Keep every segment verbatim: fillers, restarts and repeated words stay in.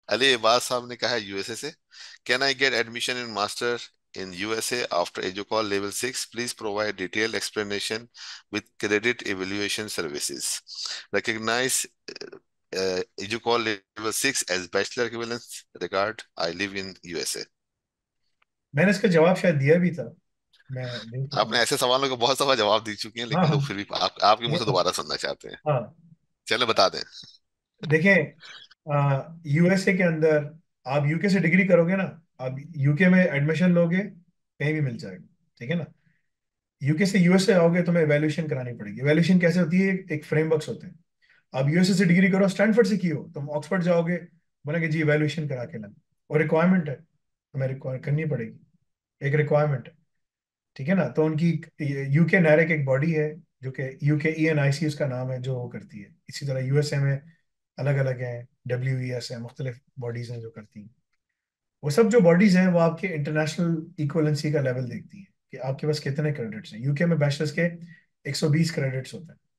अली इबाद साहब ने कहा है यूएसए से, can I get admission in master in U S A after EduCall level six? Please provide detailed explanation with credit evaluation services. Recognize uh, uh, EduCall level six as bachelor equivalence. Regard, I live in U S A. मैंने इसका जवाब शायद दिया भी था, मैं देख रहा आपने हूँ। ऐसे सवालों के बहुत सफा जवाब दे चुके हैं, हाँ लेकिन हाँ। लोग फिर भी आप, आपके मुंह ये से तो, दोबारा सुनना चाहते हैं। हाँ, चलो बता दें। देखें, यूएसए के अंदर आप यूके से डिग्री करोगे ना, आप यूके में एडमिशन लोगे, कहीं भी मिल जाएगा, ठीक है ना। यूके से यूएसए आओगे, तुम्हें एवेल्यूशन करानी पड़ेगी। एवेल्यूशन कैसे होती है? एक फ्रेमवर्क्स होते हैं। आप यूएसए से डिग्री करो, स्टैनफोर्ड से की हो, तुम ऑक्सफोर्ड जाओगे, बोलेंगे जी एवेल्यूशन करा के लाओ। और रिक्वायरमेंट है, तुम्हें रिक्वायर करनी पड़ेगी, एक रिक्वायरमेंट है, ठीक है ना। तो उनकी यूके नैरेक एक बॉडी है, जो कि यूके ई एन आई सी उसका नाम है, जो वो करती है। इसी तरह यूएसए में अलग अलग है, डब्ल्यू ई एस है, मुख्तलिफ बॉडीज हैं जो करती हैं। वो सब जो बॉडीज हैं वो आपके इंटरनेशनल इक्वलेंसी का लेवल देखती हैं कि आपके पास कितने क्रेडिट्स हैं। यूके में बैचलर्स के एक सौ बीस क्रेडिट्स होते हैं,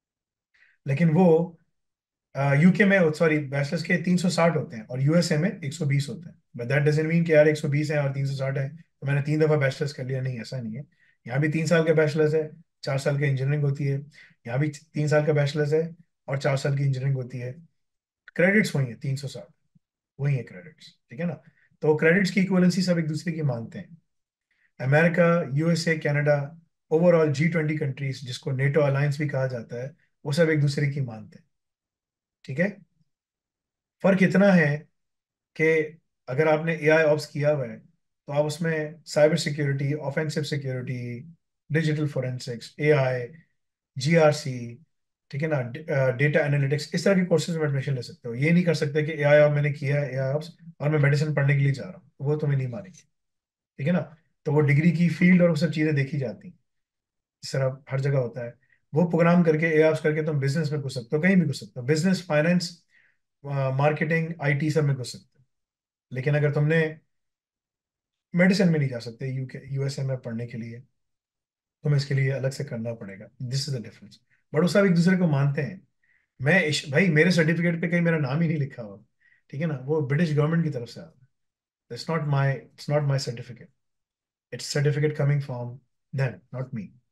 लेकिन वो यूके में, सॉरी, बैचलर्स के तीन सौ साठ होते हैं और यूएसए में एक सौ बीस होते हैं। बट दैट डजंट मीन कि यार एक सौ बीस है और तीन सौ साठ है तो मैंने तीन दफा बैचलर्स कर लिया, नहीं, ऐसा नहीं है। यहाँ भी तीन साल का बैचलर्स है, चार साल की इंजीनियरिंग होती है। यहाँ भी तीन साल का बैचलर्स है और चार साल की इंजीनियरिंग होती है। क्रेडिट्स वही है, तीन सौ साठ, वही है क्रेडिट्स, ठीक है ना। तो क्रेडिट्स की इक्वलेंसी सब एक दूसरे की मानते हैं। America, USA, Canada, overall G twenty countries, जिसको नेटो अलायंस भी कहा जाता है, वो सब एक दूसरे की मानते हैं, ठीक है। फर्क इतना है कि अगर आपने ए आई ऑप्स किया हुआ है तो आप उसमें cyber security, offensive security, digital forensics, A I, G R C, ठीक है ना, डेटा एनालिटिक्स, इस तरह के कोर्सेज में एडमिशन ले सकते हो। ये नहीं कर सकते कि ए आई ऑप मैंने किया है, ए आई ऑप्स, और मैं मेडिसिन पढ़ने के लिए जा रहा हूँ, वो तुम्हें नहीं मानेगी, ठीक है ना। तो वो डिग्री की फील्ड और वो सब चीज़ें देखी जाती हैं, इस तरह हर जगह होता है। वो प्रोग्राम करके, ए ऑप्स करके तुम बिजनेस में घुस सकते हो, कहीं भी घुस सकते हो, business, finance, marketing, I T, सब में घुस सकते हो। लेकिन अगर तुमने मेडिसिन में नहीं जा सकते यूके यूएसए में पढ़ने के लिए, तुम्हें इसके लिए अलग से करना पड़ेगा। This is the difference. But वो सब एक दूसरे को मानते हैं। मैं इश, भाई मेरे सर्टिफिकेट पे कहीं मेरा नाम ही नहीं लिखा हुआ, ठीक है ना, वो ब्रिटिश गवर्नमेंट की तरफ से आता है। It's not my it's not my certificate, it's certificate coming from them, not me.